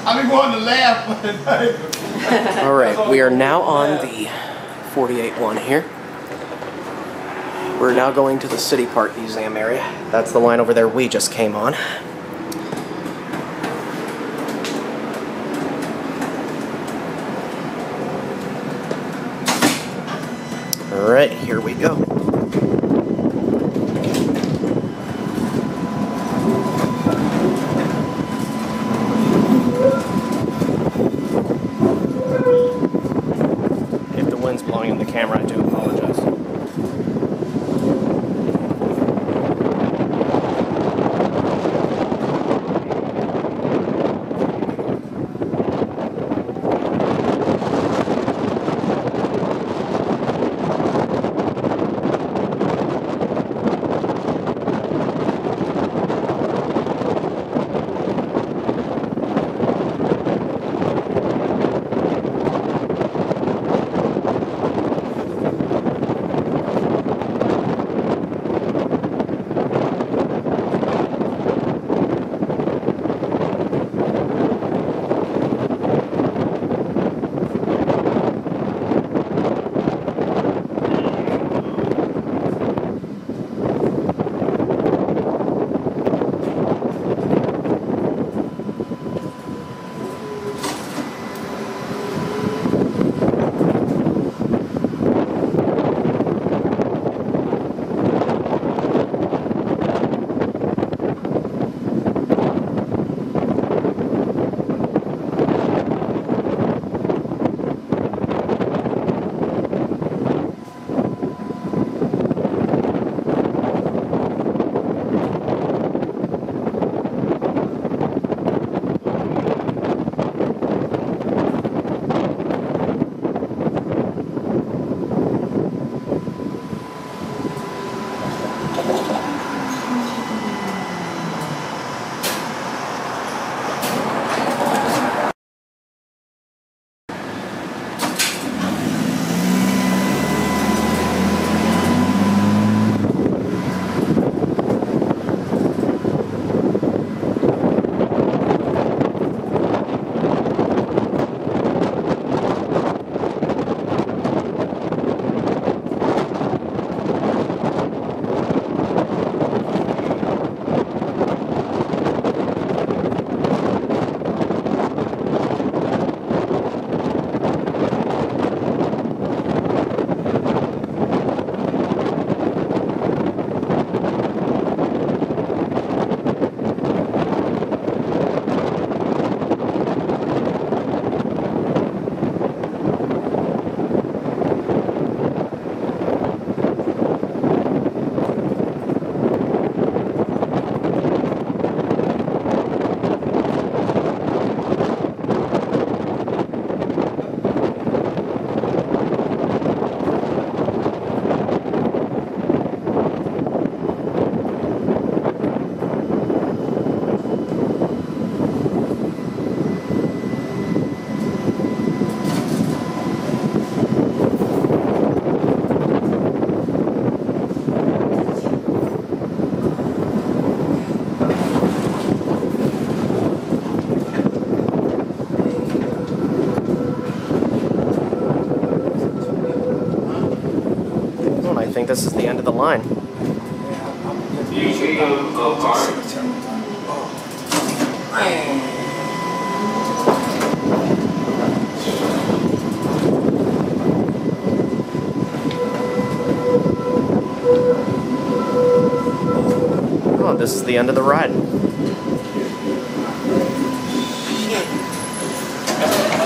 I've been wanting to laugh. Alright, we are now on the 48 one here. We're now going to the City Park Museum area. That's the line over there we just came on. Alright, here we go. If the wind's blowing in the camera, I do apologize. I think this is the end of the line. Oh, this is the end of the ride.